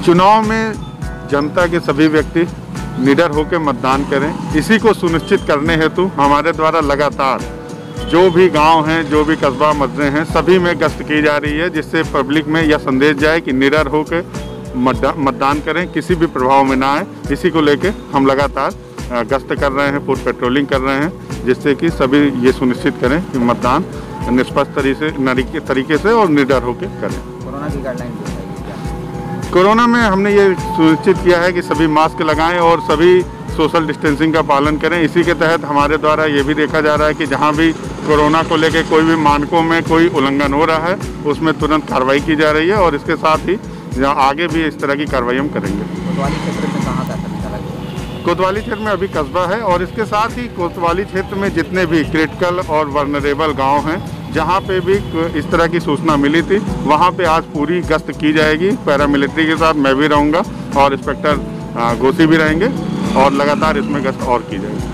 चुनाव में जनता के सभी व्यक्ति निडर होकर मतदान करें। इसी को सुनिश्चित करने हेतु हमारे द्वारा लगातार जो भी गांव हैं, जो भी कस्बा मस्जिदें हैं, सभी में गश्त की जा रही है, जिससे पब्लिक में यह संदेश जाए कि निडर होकर मतदान करें, किसी भी प्रभाव में ना आए। इसी को लेकर हम लगातार गश्त कर रहे हैं, फुट पेट्रोलिंग कर रहे हैं, जिससे कि सभी ये सुनिश्चित करें कि मतदान निष्पक्ष तरीके से और निडर होकर करें। कोरोना की गाइडलाइन कोरोना में हमने ये सुनिश्चित किया है कि सभी मास्क लगाएं और सभी सोशल डिस्टेंसिंग का पालन करें। इसी के तहत हमारे द्वारा ये भी देखा जा रहा है कि जहां भी कोरोना को लेकर कोई भी मानकों में कोई उल्लंघन हो रहा है, उसमें तुरंत कार्रवाई की जा रही है और इसके साथ ही आगे भी इस तरह की कार्रवाई हम करेंगे। कोतवाली क्षेत्र में कहाँ का सभी? कोतवाली क्षेत्र में अभी कस्बा है और इसके साथ ही कोतवाली क्षेत्र में जितने भी क्रिटिकल और वल्नरेबल गाँव हैं, जहाँ पे भी इस तरह की सूचना मिली थी, वहाँ पे आज पूरी गश्त की जाएगी। पैरामिलिट्री के साथ मैं भी रहूँगा और इंस्पेक्टर घोसी भी रहेंगे और लगातार इसमें गश्त और की जाएगी।